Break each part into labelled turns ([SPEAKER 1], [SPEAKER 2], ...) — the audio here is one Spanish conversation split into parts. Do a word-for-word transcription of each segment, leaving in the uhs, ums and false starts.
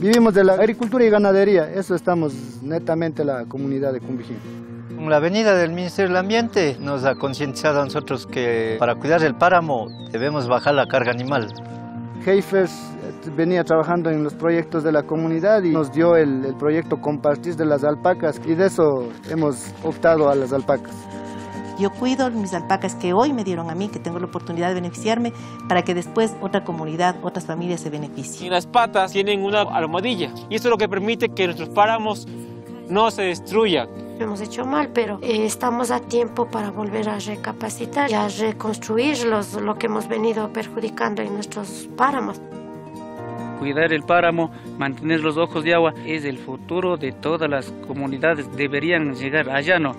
[SPEAKER 1] Vivimos de la agricultura y ganadería, eso estamos netamente la comunidad de Cumbijín.
[SPEAKER 2] La venida del Ministerio del Ambiente nos ha concientizado a nosotros que para cuidar el páramo debemos bajar la carga animal.
[SPEAKER 1] Heifers venía trabajando en los proyectos de la comunidad y nos dio el, el proyecto Compartir de las alpacas y de eso hemos optado a las alpacas.
[SPEAKER 3] Yo cuido mis alpacas que hoy me dieron a mí, que tengo la oportunidad de beneficiarme, para que después otra comunidad, otras familias se beneficien.
[SPEAKER 4] Y las patas tienen una almohadilla y esto es lo que permite que nuestros páramos no se destruyan.
[SPEAKER 5] Hemos hecho mal, pero eh, estamos a tiempo para volver a recapacitar y a reconstruir los, lo que hemos venido perjudicando en nuestros páramos.
[SPEAKER 6] Cuidar el páramo, mantener los ojos de agua, es el futuro de todas las comunidades. Deberían llegar allá, ¿no?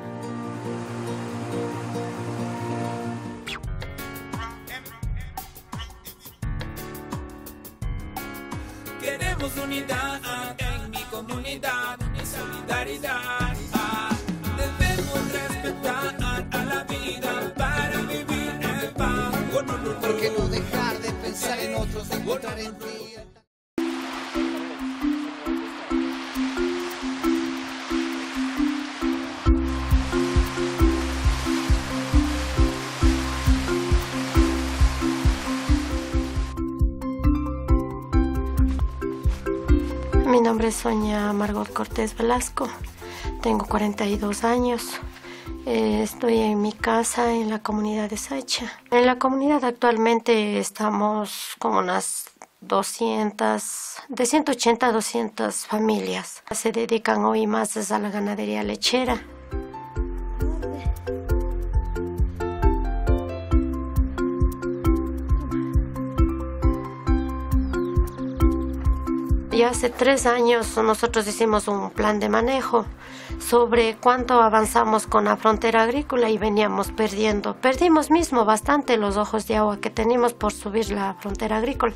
[SPEAKER 7] Queremos unidad en mi comunidad, en solidaridad. Debemos respetar a la vida para vivir en paz.
[SPEAKER 8] ¿Por qué no dejar de pensar en otros, de encontrar en ti?
[SPEAKER 5] Mi nombre es Sonia Margot Cortés Velasco, tengo cuarenta y dos años, eh, estoy en mi casa en la comunidad de Sacha. En la comunidad actualmente estamos con unas doscientas, de ciento ochenta a doscientas familias. Se dedican hoy más a la ganadería lechera. Ya hace tres años nosotros hicimos un plan de manejo sobre cuánto avanzamos con la frontera agrícola y veníamos perdiendo. Perdimos mismo bastante los ojos de agua que teníamos por subir la frontera agrícola.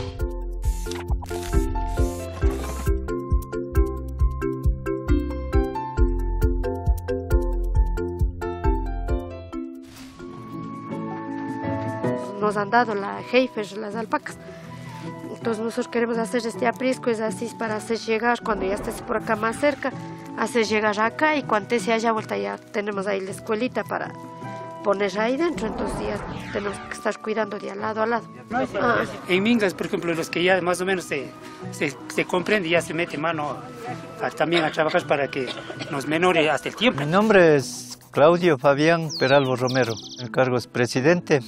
[SPEAKER 5] Nos han dado la Heifers, las alpacas. Entonces nosotros queremos hacer este aprisco, es así para hacer llegar, cuando ya estés por acá más cerca, hacer llegar acá y cuando se haya vuelta ya tenemos ahí la escuelita para poner ahí dentro, entonces ya tenemos que estar cuidando de al lado a lado.
[SPEAKER 6] Ah. En Mingas, por ejemplo, los que ya más o menos se, se, se comprende, ya se mete mano a, también a trabajar para que nos menore hasta el tiempo.
[SPEAKER 2] Mi nombre es Claudio Fabián Peralvo Romero, el cargo es presidente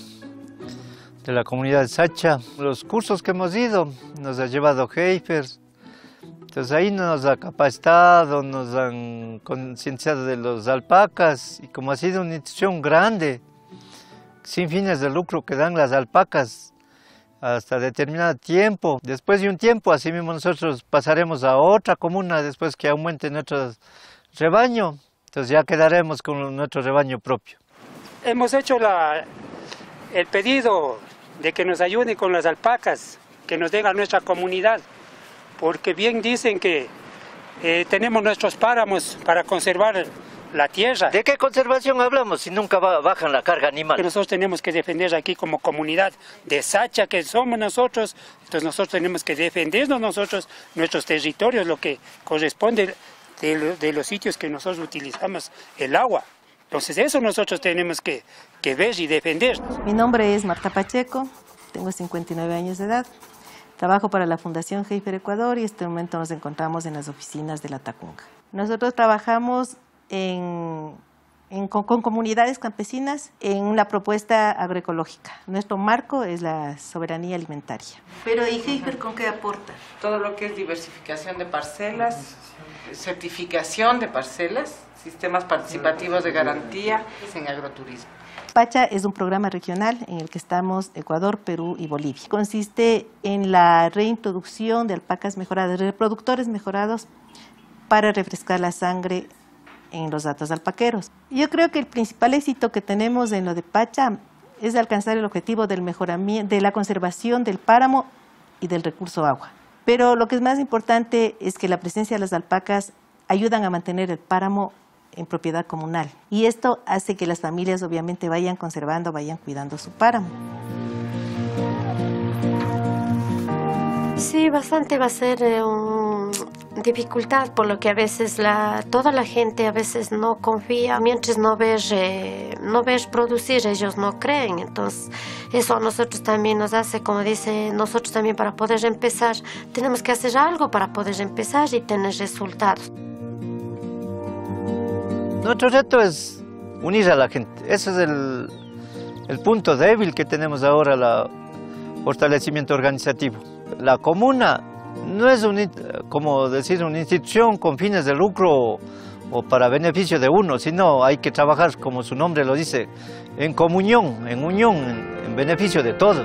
[SPEAKER 2] de la comunidad de Sacha. Los cursos que hemos ido nos ha llevado Heifers, entonces ahí nos ha capacitado, nos han concienciado de los alpacas y como ha sido una institución grande, sin fines de lucro que dan las alpacas hasta determinado tiempo. Después de un tiempo, así mismo nosotros pasaremos a otra comuna después que aumente nuestro rebaño, entonces ya quedaremos con nuestro rebaño propio.
[SPEAKER 6] Hemos hecho la, el pedido de que nos ayuden con las alpacas, que nos den a nuestra comunidad, porque bien dicen que eh, tenemos nuestros páramos para conservar la tierra.
[SPEAKER 2] ¿De qué conservación hablamos si nunca va, bajan la carga animal?
[SPEAKER 6] Que nosotros tenemos que defender aquí como comunidad de Sacha, que somos nosotros, entonces nosotros tenemos que defendernos nosotros, nuestros territorios, lo que corresponde de, de los sitios que nosotros utilizamos el agua. Entonces eso nosotros tenemos que, que ver y defendernos.
[SPEAKER 3] Mi nombre es Marta Pacheco, tengo cincuenta y nueve años de edad, trabajo para la Fundación Heifer Ecuador y en este momento nos encontramos en las oficinas de la Tacunga. Nosotros trabajamos en, en, con, con comunidades campesinas en una propuesta agroecológica. Nuestro marco es la soberanía alimentaria.
[SPEAKER 9] Pero ¿y Heifer con qué aporta? Todo lo que es diversificación de parcelas, certificación de parcelas, sistemas participativos de garantía en agroturismo.
[SPEAKER 3] Pacha es un programa regional en el que estamos Ecuador, Perú y Bolivia. Consiste en la reintroducción de alpacas mejoradas, reproductores mejorados para refrescar la sangre en los datos alpaqueros. Yo creo que el principal éxito que tenemos en lo de Pacha es alcanzar el objetivo del mejoramiento, de la conservación del páramo y del recurso agua. Pero lo que es más importante es que la presencia de las alpacas ayudan a mantener el páramo en propiedad comunal. Y esto hace que las familias obviamente vayan conservando, vayan cuidando su páramo.
[SPEAKER 5] Sí, bastante va a ser eh, un dificultad, por lo que a veces la, toda la gente a veces no confía. Mientras no ves, eh, no ves producir, ellos no creen. Entonces, eso a nosotros también nos hace, como dice, nosotros también para poder empezar, tenemos que hacer algo para poder empezar y tener resultados.
[SPEAKER 2] Nuestro reto es unir a la gente. Ese es el, el punto débil que tenemos ahora, el fortalecimiento organizativo. La comuna no es un, como decir, una institución con fines de lucro o, o para beneficio de uno, sino hay que trabajar, como su nombre lo dice, en comunión, en unión, en, en beneficio de todos.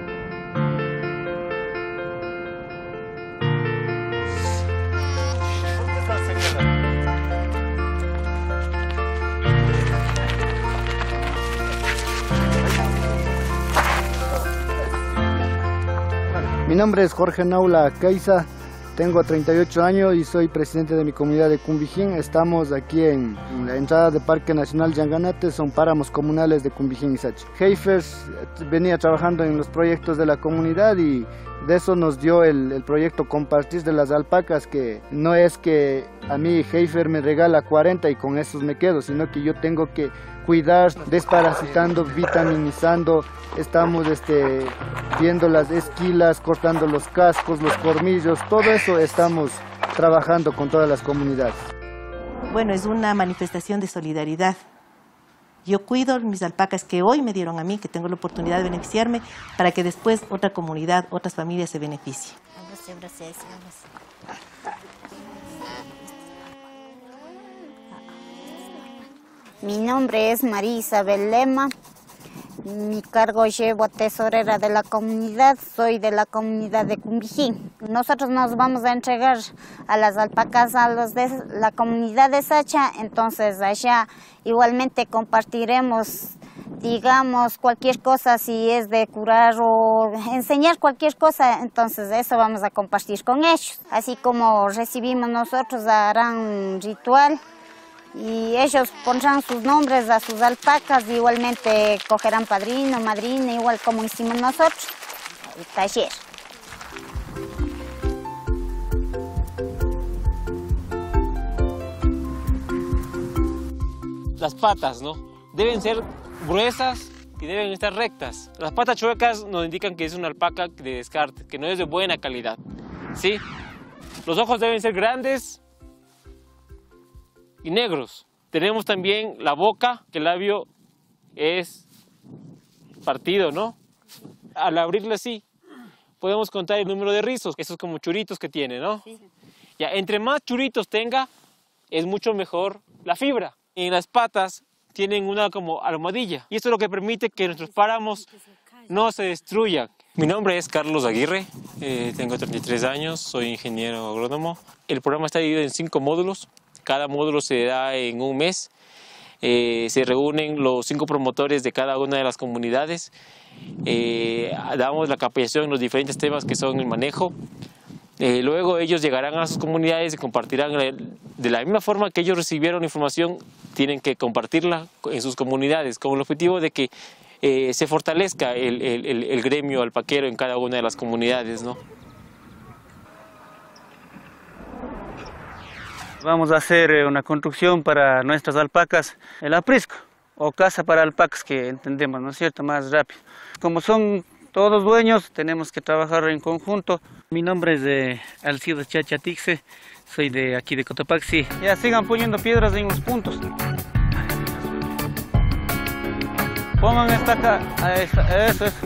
[SPEAKER 1] Mi nombre es Jorge Naula Caiza, tengo treinta y ocho años y soy presidente de mi comunidad de Cumbijín. Estamos aquí en la entrada del Parque Nacional Yanganate, son páramos comunales de Cumbijín y Sacha. Heifers venía trabajando en los proyectos de la comunidad y de eso nos dio el, el proyecto Compartir de las Alpacas, que no es que a mí Heifer me regala cuarenta y con esos me quedo, sino que yo tengo que cuidar, desparasitando, vitaminizando. Estamos este, viendo las esquilas, cortando los cascos, los colmillos, todo eso estamos trabajando con todas las comunidades.
[SPEAKER 3] Bueno, es una manifestación de solidaridad. Yo cuido mis alpacas que hoy me dieron a mí, que tengo la oportunidad de beneficiarme, para que después otra comunidad, otras familias se beneficien.
[SPEAKER 10] Mi nombre es María Isabel Lema. Mi cargo llevo a tesorera de la comunidad, soy de la comunidad de Cumbijín. Nosotros nos vamos a entregar a las alpacas a los de la comunidad de Sacha, entonces allá igualmente compartiremos, digamos, cualquier cosa, si es de curar o enseñar cualquier cosa, entonces eso vamos a compartir con ellos. Así como recibimos nosotros, harán un ritual. Y ellos pondrán sus nombres a sus alpacas, igualmente cogerán padrino, madrina, igual como hicimos nosotros, el taller.
[SPEAKER 4] Las patas, ¿no? Deben ser gruesas y deben estar rectas. Las patas chuecas nos indican que es una alpaca de descarte, que no es de buena calidad, ¿sí? Los ojos deben ser grandes y negros. Tenemos también la boca, que el labio es partido, ¿no? Al abrirlo así, podemos contar el número de rizos, esos como churitos que tiene, ¿no? Sí. Ya, entre más churitos tenga, es mucho mejor la fibra. En las patas tienen una como almohadilla, y esto es lo que permite que nuestros páramos no se destruyan. Mi nombre es Carlos Aguirre, eh, tengo treinta y tres años, soy ingeniero agrónomo. El programa está dividido en cinco módulos. Cada módulo se da en un mes, eh, se reúnen los cinco promotores de cada una de las comunidades, eh, damos la capacitación en los diferentes temas que son el manejo, eh, luego ellos llegarán a sus comunidades y compartirán de la misma forma que ellos recibieron información, tienen que compartirla en sus comunidades con el objetivo de que eh, se fortalezca el, el, el, el gremio alpaquero en cada una de las comunidades, ¿no?
[SPEAKER 11] Vamos a hacer una construcción para nuestras alpacas, el aprisco, o casa para alpacas, que entendemos, ¿no es cierto?, más rápido. Como son todos dueños, tenemos que trabajar en conjunto. Mi nombre es de Alcides Chachatixe, soy de aquí de Cotopaxi. Ya sigan poniendo piedras en los puntos. Pongan esta acá, eso es.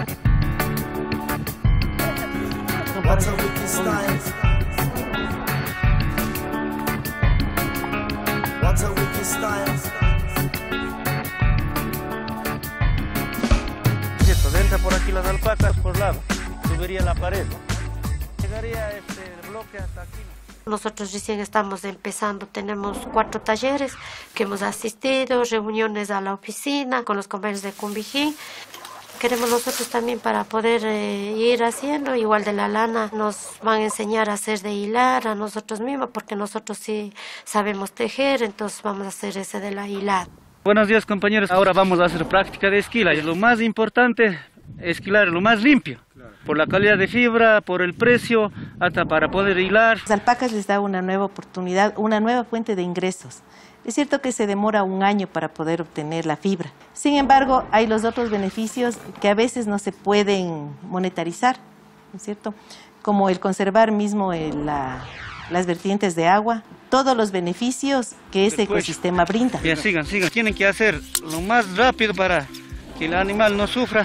[SPEAKER 11] Cierto, entra por aquí las alpacas por lado, subiría la pared, llegaría este bloque hasta aquí.
[SPEAKER 5] Nosotros recién estamos empezando, tenemos cuatro talleres que hemos asistido, reuniones a la oficina con los convenios de Cumbijín. Queremos nosotros también para poder eh, ir haciendo, igual de la lana nos van a enseñar a hacer de hilar a nosotros mismos, porque nosotros sí sabemos tejer, entonces vamos a hacer ese de la hilar.
[SPEAKER 11] Buenos días, compañeros, ahora vamos a hacer práctica de esquila y lo más importante esquilar lo más limpio, por la calidad de fibra, por el precio, hasta para poder hilar.
[SPEAKER 3] Las alpacas les da una nueva oportunidad, una nueva fuente de ingresos. Es cierto que se demora un año para poder obtener la fibra. Sin embargo, hay los otros beneficios que a veces no se pueden monetarizar, ¿no es cierto? Como el conservar mismo el, la, las vertientes de agua, todos los beneficios que ese ecosistema brinda.
[SPEAKER 11] Ya, sigan, sigan. Tienen que hacer lo más rápido para que el animal no sufra.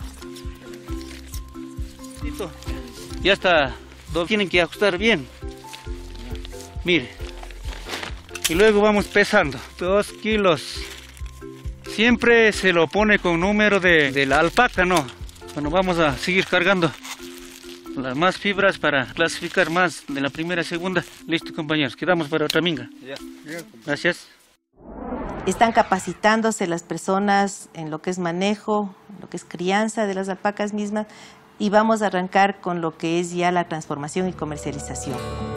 [SPEAKER 11] Ya está, tienen que ajustar bien. Mire. Y luego vamos pesando. Dos kilos. Siempre se lo pone con número de, de la alpaca, ¿no? Bueno, vamos a seguir cargando las más fibras para clasificar más de la primera y segunda. Listo, compañeros, quedamos para otra minga. Gracias.
[SPEAKER 3] Están capacitándose las personas en lo que es manejo, en lo que es crianza de las alpacas mismas, y vamos a arrancar con lo que es ya la transformación y comercialización.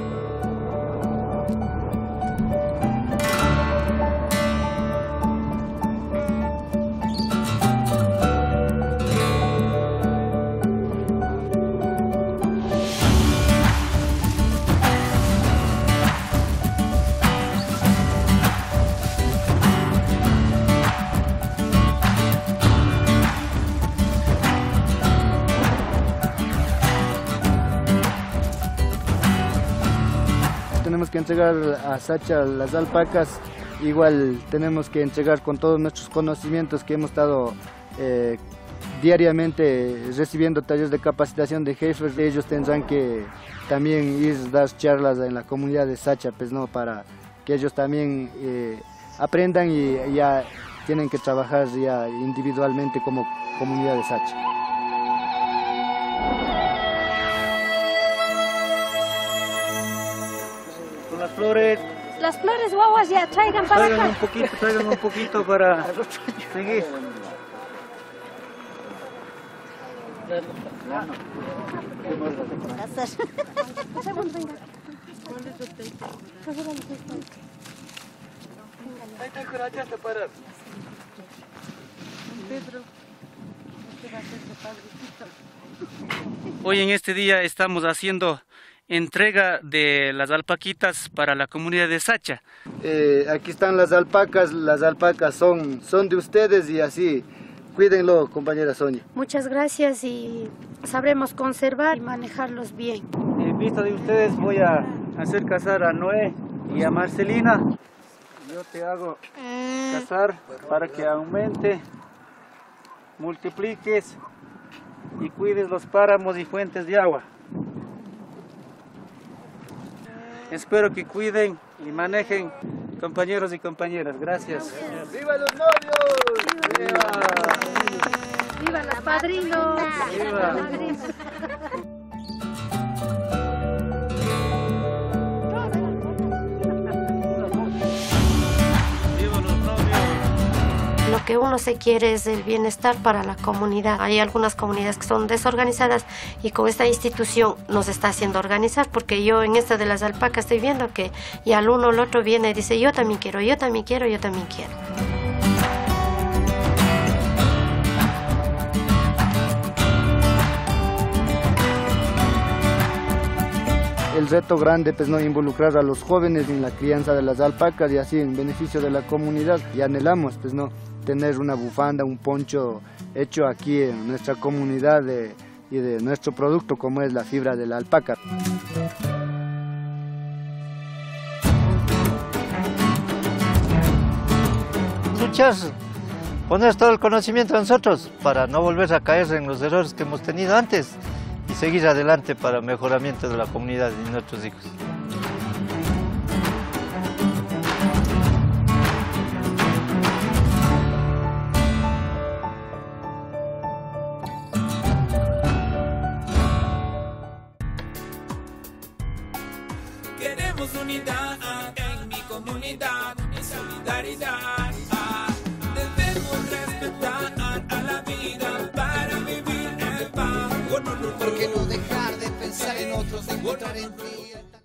[SPEAKER 1] Tenemos que entregar a Sacha las alpacas, igual tenemos que entregar con todos nuestros conocimientos que hemos estado eh, diariamente recibiendo talleres de capacitación de jefes. Ellos tendrán que también ir a dar charlas en la comunidad de Sacha, pues, ¿no? Para que ellos también eh, aprendan y ya tienen que trabajar ya individualmente como comunidad de Sacha.
[SPEAKER 11] Las flores.
[SPEAKER 12] Las flores guaguas ya traigan para
[SPEAKER 11] traigan
[SPEAKER 12] acá.
[SPEAKER 11] un poquito, traigan un poquito para seguir. Hoy en este día estamos haciendo entrega de las alpaquitas para la comunidad de Sacha.
[SPEAKER 1] Eh, aquí están las alpacas, las alpacas son, son de ustedes y así, cuídenlo, compañera Sonia.
[SPEAKER 5] Muchas gracias y sabremos conservar y manejarlos bien.
[SPEAKER 11] En vista de ustedes voy a hacer casar a Noé y a Marcelina. Yo te hago casar para que aumente, multipliques y cuides los páramos y fuentes de agua. Espero que cuiden y manejen, compañeros y compañeras. Gracias.
[SPEAKER 1] ¡Viva los novios!
[SPEAKER 12] ¡Viva! ¡Viva los padrinos!
[SPEAKER 11] ¡Viva!
[SPEAKER 5] Lo que uno se quiere es el bienestar para la comunidad. Hay algunas comunidades que son desorganizadas y con esta institución nos está haciendo organizar, porque yo en esta de las alpacas estoy viendo que ya el uno o el otro viene y dice yo también quiero, yo también quiero, yo también quiero.
[SPEAKER 1] El reto grande, pues, no involucrar a los jóvenes en la crianza de las alpacas y así en beneficio de la comunidad. Y anhelamos, pues, no tener una bufanda, un poncho hecho aquí en nuestra comunidad de, y de nuestro producto como es la fibra de la alpaca.
[SPEAKER 2] Luchar, poner todo el conocimiento a nosotros para no volver a caer en los errores que hemos tenido antes y seguir adelante para el mejoramiento de la comunidad y nuestros hijos.
[SPEAKER 7] Queremos unidad en mi comunidad y solidaridad. Debemos respetar a la vida para vivir en paz.
[SPEAKER 8] ¿Por qué no dejar de pensar en otros, de encontrar en ti?